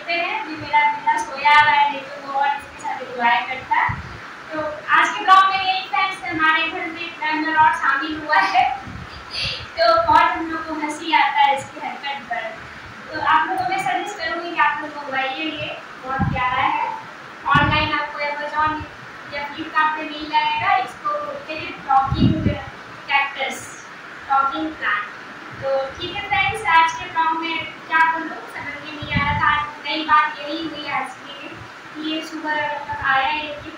देखते हैं। अभी मेरा बेटा सोया हुआ है, नहीं तो वो और इसके साथ एंजॉय करता। तो आज के ब्लॉग में यही फ्रेंड्स, हमारे घर में एक मेंबर और शामिल हुआ है तो बहुत हम लोग को हंसी आता है इसकी हरकत पर। तो आप लोगों को मैं सजेस्ट करूँगी कि आप लोग मंगवाइए, ये बहुत प्यारा है। ऑनलाइन आपको अमेजोन या फ्लिपकार्ट पे मिल जाएगा। इसको बोलते हैं टॉकिंग कैक्टस, टॉकिंग प्लांट। तो ठीक है फ्रेंड्स, आज के ब्लॉग में क्या बोलूँ समझ में नहीं आ रहा था। नई बात यही हुई आज की, ये सुबह तक आया है